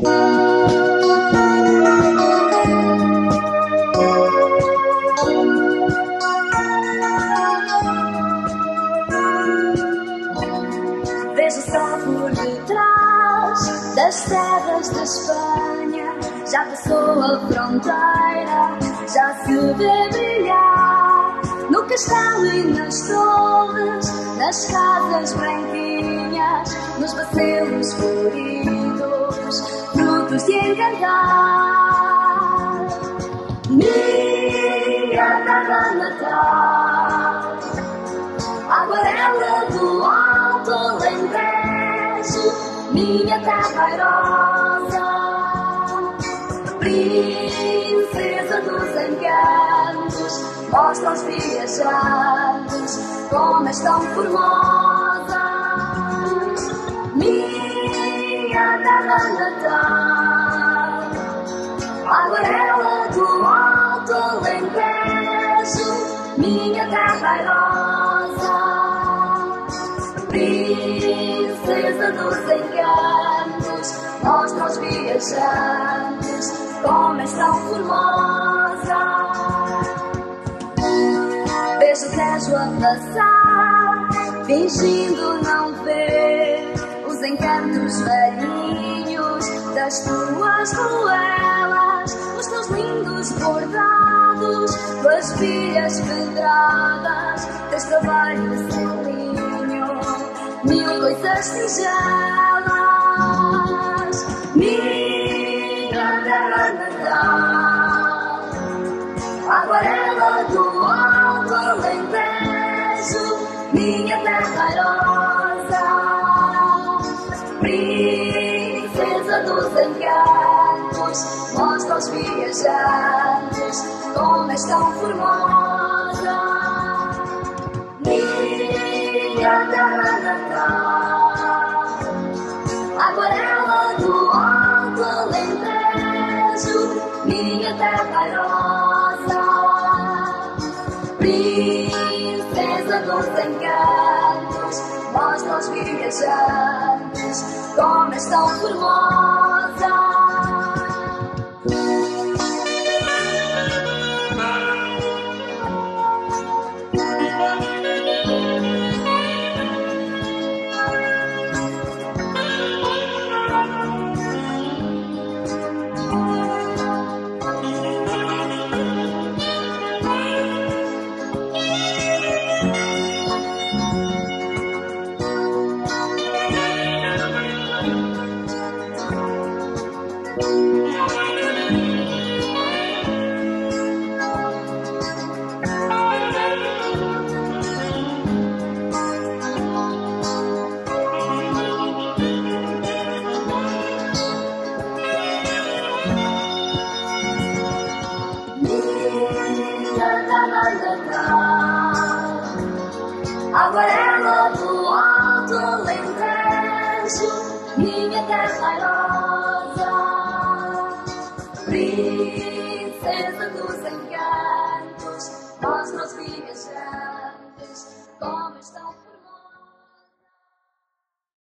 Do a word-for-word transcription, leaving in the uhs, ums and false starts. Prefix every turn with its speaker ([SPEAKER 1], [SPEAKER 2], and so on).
[SPEAKER 1] Vejo só por detrás das terras da Espanha. Já passou a fronteira, já se vê brilhar no castelo e nas torres, nas casas branquinhas, nos bacelos floridos, frutos de encantar. Minha terra natal, aguarela do alto Alentejo, minha terra airosa, princesa dos encantos, mostra aos viajantes como és tão formosa. Minha terra natal, aguarela do alto Alentejo, minha terra airosa, princesa dos encantos, mostra aos viajantes como és tão formosa. Vejo o Tejo a passar, fingindo não ver os encantos marinhos das tuas ruelas, os teus lindos bordados, tuas filhas pedradas, teus trabalhos sem linho, mil coisas singelas. Minha terra natal, aguarela do alto Alentejo, minha terra airosa, princesa dos encantos, mostra aos viajantes como és tão formosa. Minha terra natal, aguarela do alto Alentejo, minha terra airosa, princesa dos encantos, mostra aos viajantes como és tão formosa. Aguarela do alto Alentejo, minha terra airosa, princesa dos